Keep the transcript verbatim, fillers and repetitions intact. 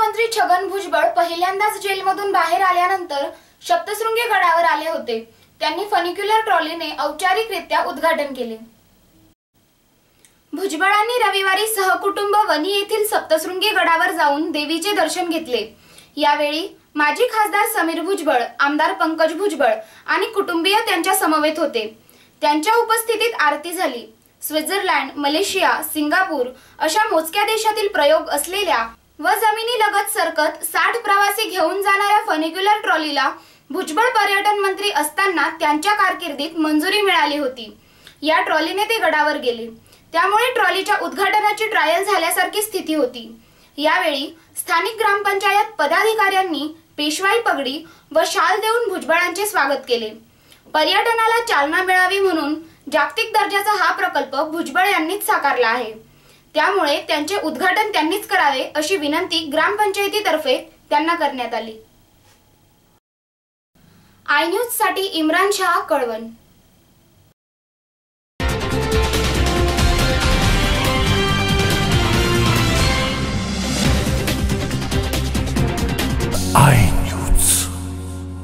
मुख्यमंत्री छगन भुजबळ पहिल्यांदाच जेलमधून बाहेर आल्यानंतर सप्तशृंगी गडावर आले होते। त्यांनी फनिक्युलर ट्रॉलीने औपचारिकरित्या उद्घाटन केले। भुजबळांनी रविवारी सहकुटुंब वणी येथील सप्तशृंगी गडावर जाऊन देवीचे दर्शन घेतले। यावेळी माजी खासदार समीर भुजबळ, आमदार पंकज भुजबळ आणि कुटुंबीय त्यांच्या समवेत होते। त्यांच्या उपस्थितीत आरती झाली। स्वित्झर्लंड, मलेशिया, सिंगापूर अशा मोजक्या देशातील प्रयोग असलेल्या व जमिनीलगत सरकत साठ प्रवासी घेऊन जाणाऱ्या फनिक्युलर ट्रॉलीला भुजबळ पर्यटन मंत्री असताना त्यांच्या कारकिर्दीत मंजुरी मिळाली होती। या ट्रॉलीने ते गडावर गेले, त्यामुळे ट्रॉलीच्या उद्घाटनाची ट्रायल झाल्यासारखी स्थिती होती। यावेळी स्थानिक ग्रामपंचायत पदाधिकाऱ्यांनी पेशवाई पगडी व शाल देऊन भुजबळांचे स्वागत केले। पर्यटनाला चालना मिळावी म्हणून जागतिक दर्जाचा हा प्रकल्प भुजबळ यांनीच साकारला आहे, त्यामुळे त्यांचे उद्घाटन त्यांनीच करावे अशी विनंती ग्रामपंचायतीतर्फे त्यांना करण्यात आली। आय न्यूज साठी इम्रान शाह, कळवण।